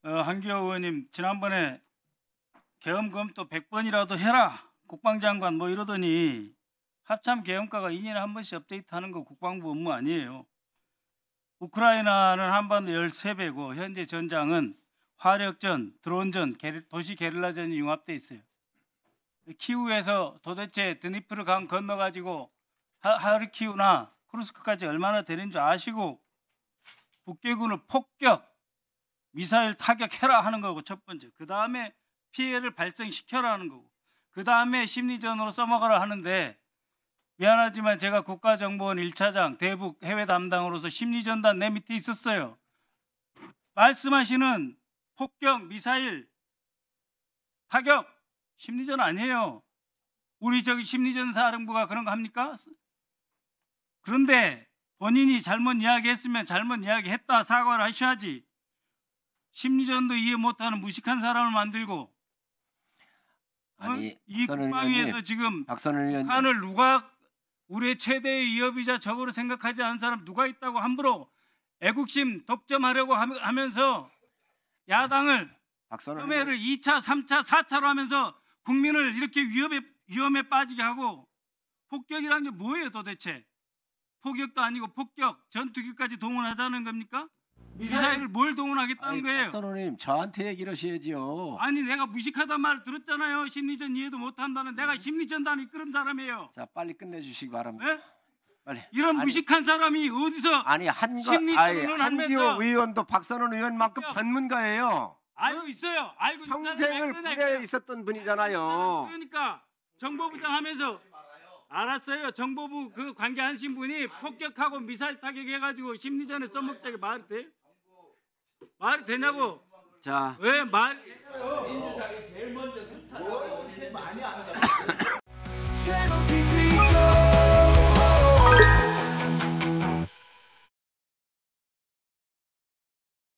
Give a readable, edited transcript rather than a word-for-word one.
한기호 의원님 지난번에 계엄 검토 100번이라도 해라 국방장관 뭐 이러더니 합참 계엄과가 2년에 한 번씩 업데이트하는 거 국방부 업무 아니에요. 우크라이나는 한반도 13배고 현재 전장은 화력전, 드론전, 도시 게릴라전이 융합돼 있어요. 키우에서 도대체 드니프르 강 건너가지고 하르키우나 쿠르스크까지 얼마나 되는 줄 아시고 북계군을 폭격, 미사일 타격해라 하는 거고 첫 번째. 그 다음에 피해를 발생시켜라 하는 거고. 그 다음에 심리전으로 써먹으라 하는데 미안하지만 제가 국가정보원 1차장 대북 해외 담당으로서 심리전단 내 밑에 있었어요. 말씀하시는 폭격, 미사일, 타격, 심리전 아니에요. 우리 저기 심리전 사령부가 그런 거 합니까? 그런데 본인이 잘못 이야기했으면 잘못 이야기했다 사과를 하셔야지. 심리전도 이해 못하는 무식한 사람을 만들고 아니, 이 국방위에서 지금 북한을 누가 우리의 최대의 위협이자 적으로 생각하지 않은 사람 누가 있다고 함부로 애국심 독점하려고 하면서 야당을 혐의를 2차, 3차, 4차로 하면서 국민을 이렇게 위험에 빠지게 하고 폭격이라는 게 뭐예요 도대체? 폭격도 아니고 폭격, 전투기까지 동원하자는 겁니까? 미사일을 뭘 동원하겠다는 거예요? 박선호님 저한테 얘기를 하셔야지요. 아니 내가 무식하단 말을 들었잖아요. 심리전 이해도 못한다는 내가 심리전단을 이끄는 사람이에요. 자 빨리 끝내주시기 바랍니다. 네? 빨리. 이런 무식한 사람이 어디서 심리전을 한기호 의원도 박선호 의원만큼 전문가예요. 알고 있어요. 알고 평생을 군대에 있었던 분이잖아요. 그러니까 정보부장 하면서 알았어요. 정보부 그 관계하신 분이 폭격하고 미사일 타격해가지고 심리전에 써먹자게 말이 돼? 말이 되냐고? 자, 왜 말? 제일 먼저 많이 안 한다.